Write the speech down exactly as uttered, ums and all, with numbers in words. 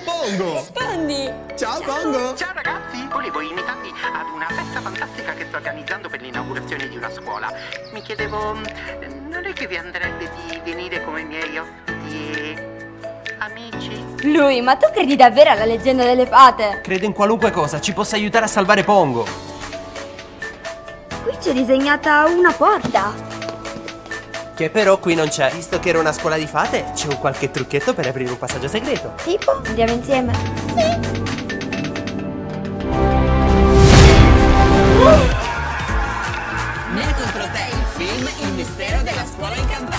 Pongo! Rispondi! Ciao, Pongo! Ciao ragazzi, volevo invitarvi ad una festa fantastica che sto organizzando per l'inaugurazione di una scuola. Mi chiedevo, non è che vi andrebbe di venire come miei ospiti amici? Lui, ma tu credi davvero alla leggenda delle fate? Credo in qualunque cosa ci possa aiutare a salvare Pongo. Qui c'è disegnata una porta. Che però qui non c'è. Visto che era una scuola di fate, c'è un qualche trucchetto per aprire un passaggio segreto. Tipo? Andiamo insieme. Sì. Nel contro te il film Il mistero della scuola incantata.